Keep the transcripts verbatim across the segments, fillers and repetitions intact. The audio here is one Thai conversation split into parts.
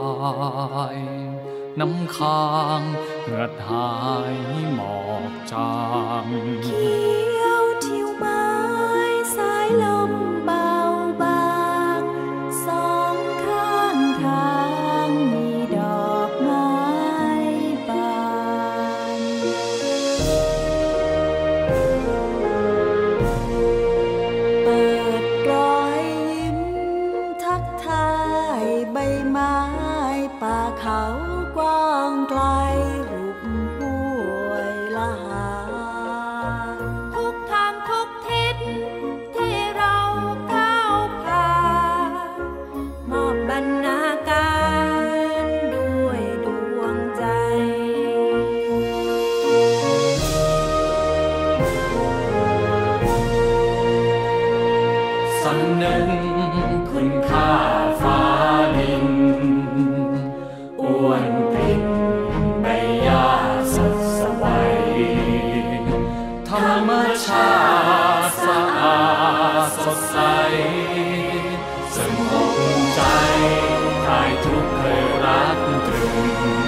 ายน้ำค้างเหือดหายหมอกจางเขียวทิวไม้สายลมเบาบางสองข้างทางมีดอกไม้บานเปิดรอยยิ้มทักทายใบไม้ป่าเขากว้างไกลหุบห้วยละหาทุกทางทุกทิศที่เราก้าวผ่านมอบบรรณาการด้วยดวงใจสำนึกคุณค่าฟ้าดินอ้วนปรินใบหญ้าสดสวัยธรรมชาติสะอาดสดใสสงบใจคลายทุกข์เคยรักตรึง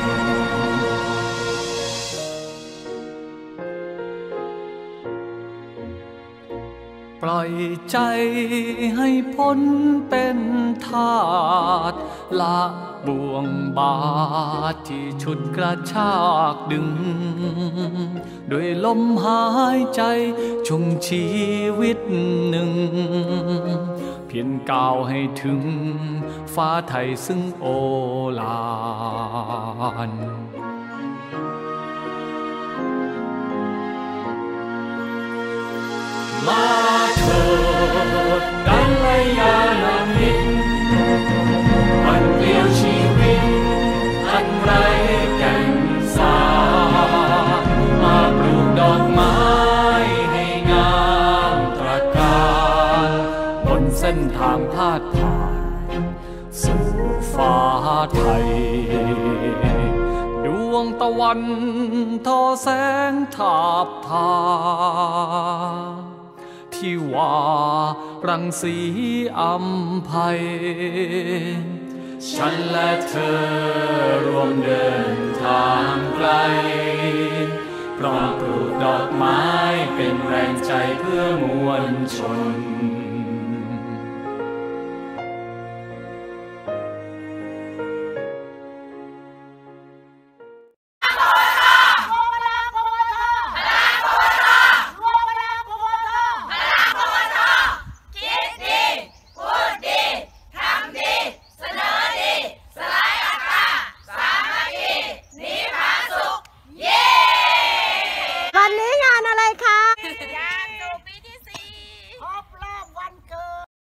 ปล่อยใจให้พ้นเป็นทาสละบ่วงบาทที่ฉุดกระชากดึงด้วยลมหายใจช่วงชีวิตหนึ่งเพียงก้าวให้ถึงฟ้าไทยซึ่งโอฬารมาเถิดกัลยาณมิตรวันเดียวชีวิตอันไร้แก่นสารมาปลูกดอกไม้ให้งามตระการบนเส้นทางพาดผ่านสู่ฟ้าไทยดวงตะวันทอแสงทาบทาที่ว่ารังสีอัมภัยฉันและเธอรวมเดินทางไกลพร้อมปลูกดอกไม้เป็นแรงใจเพื่อมวลชน